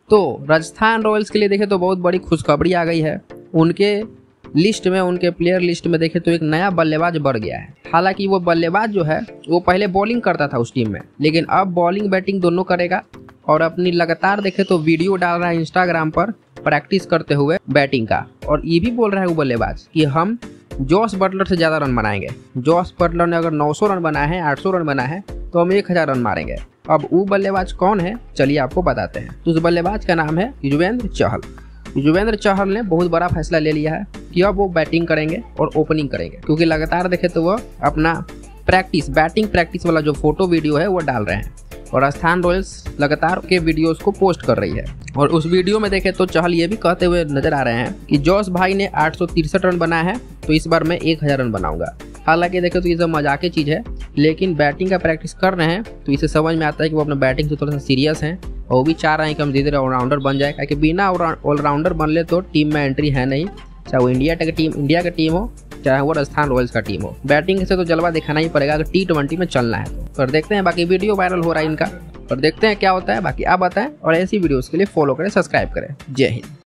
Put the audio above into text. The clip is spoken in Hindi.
तो राजस्थान रॉयल्स के लिए देखें तो बहुत बड़ी खुशखबरी आ गई है। उनके लिस्ट में, उनके प्लेयर लिस्ट में देखें तो एक नया बल्लेबाज बढ़ गया है। हालांकि वो बल्लेबाज जो है वो पहले बॉलिंग करता था उस टीम में, लेकिन अब बॉलिंग बैटिंग दोनों करेगा और अपनी लगातार देखें तो वीडियो डाल रहा है इंस्टाग्राम पर प्रैक्टिस करते हुए बैटिंग का। और ये भी बोल रहा है वो बल्लेबाज कि हम जॉस बटलर से ज़्यादा रन बनाएंगे। जॉस बटलर ने अगर 900 रन बनाए हैं, 800 रन बनाए हैं, तो हम 1000 रन मारेंगे। अब वो बल्लेबाज कौन है, चलिए आपको बताते हैं। तो उस बल्लेबाज का नाम है युजवेंद्र चहल। युजवेंद्र चहल ने बहुत बड़ा फैसला ले लिया है कि अब वो बैटिंग करेंगे और ओपनिंग करेंगे, क्योंकि लगातार देखें तो वो अपना बैटिंग प्रैक्टिस वाला जो फोटो वीडियो है वो डाल रहे हैं और राजस्थान रॉयल्स लगातार के वीडियोस को पोस्ट कर रही है। और उस वीडियो में देखें तो चहल ये भी कहते हुए नजर आ रहे हैं कि जॉस भाई ने 863 रन बनाए हैं, तो इस बार मैं 1000 रन बनाऊंगा। हालांकि देखें तो ये सब मजाक की चीज़ है, लेकिन बैटिंग का प्रैक्टिस कर रहे हैं तो इसे समझ में आता है कि वो अपने बैटिंग से थोड़ा सा सीरियस हैं और वो भी चाह रहे हैं कि हम धीरे धीरे ऑलराउंडर बन जाए, क्योंकि बिना ऑलराउंडर बनले तो टीम में एंट्री है नहीं, चाहे वो इंडिया का टीम हो, चाहे वो राजस्थान रॉयल्स का टीम हो। बैटिंग से तो जलवा दिखाना ही पड़ेगा अगर T20 में चलना है तो। पर देखते हैं, बाकी वीडियो वायरल हो रहा है इनका, पर देखते हैं क्या होता है। बाकी आप बताएं और ऐसी वीडियोस के लिए फॉलो करें, सब्सक्राइब करें। जय हिंद।